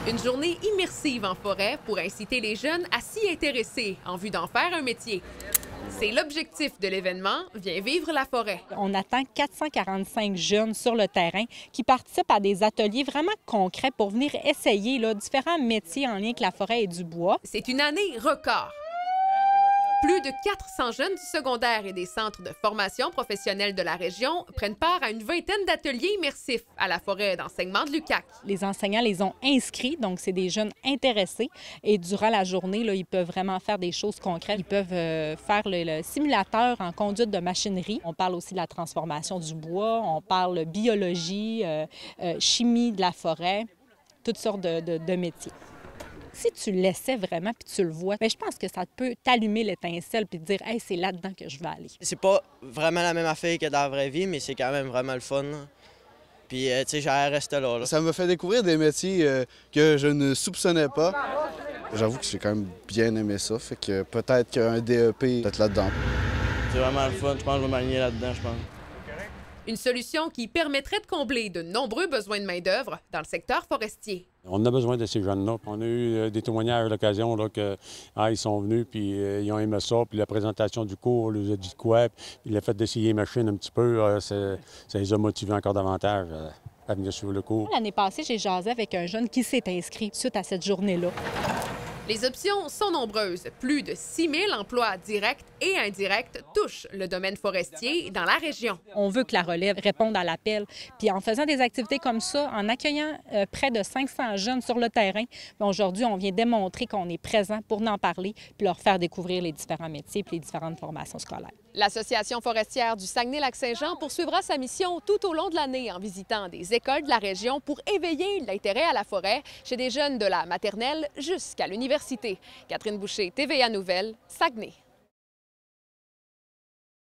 Une journée immersive en forêt pour inciter les jeunes à s'y intéresser en vue d'en faire un métier. C'est l'objectif de l'événement « Viens vivre la forêt ». On attend 445 jeunes sur le terrain qui participent à des ateliers vraiment concrets pour venir essayer différents métiers en lien avec la forêt et du bois. C'est une année record. Plus de 400 jeunes du secondaire et des centres de formation professionnelle de la région prennent part à une vingtaine d'ateliers immersifs à la forêt d'enseignement de l'UQAC. Les enseignants les ont inscrits, donc c'est des jeunes intéressés. Et durant la journée, ils peuvent vraiment faire des choses concrètes. Ils peuvent faire le simulateur en conduite de machinerie. On parle aussi de la transformation du bois, on parle biologie, chimie de la forêt, toutes sortes de métiers. Si tu le laissais vraiment puis tu le vois, bien, je pense que ça peut t'allumer l'étincelle puis te dire « Hey, c'est là-dedans que je vais aller ». C'est pas vraiment la même affaire que dans la vraie vie, mais c'est quand même vraiment le fun. Là. Puis, tu sais, j'allais rester là. Ça m'a fait découvrir des métiers que je ne soupçonnais pas. J'avoue que j'ai quand même bien aimé ça, fait que peut-être qu'un DEP peut être là-dedans. C'est vraiment le fun, je pense que je vais m'aligner là-dedans, je pense. Une solution qui permettrait de combler de nombreux besoins de main-d'œuvre dans le secteur forestier. On a besoin de ces jeunes-là. On a eu des témoignages à l'occasion qu'ils sont venus, puis ils ont aimé ça, puis la présentation du cours, ils nous a dit quoi, puis le fait d'essayer les machines un petit peu, ça les a motivés encore davantage à venir suivre le cours. L'année passée, j'ai jasé avec un jeune qui s'est inscrit suite à cette journée-là. Les options sont nombreuses. Plus de 6 000 emplois directs et indirects touchent le domaine forestier dans la région. On veut que la relève réponde à l'appel. Puis en faisant des activités comme ça, en accueillant près de 500 jeunes sur le terrain, aujourd'hui, on vient démontrer qu'on est présent pour en parler puis leur faire découvrir les différents métiers puis les différentes formations scolaires. L'Association forestière du Saguenay-Lac-Saint-Jean poursuivra sa mission tout au long de l'année en visitant des écoles de la région pour éveiller l'intérêt à la forêt chez des jeunes de la maternelle jusqu'à l'université. Catherine Boucher, TVA Nouvelles, Saguenay.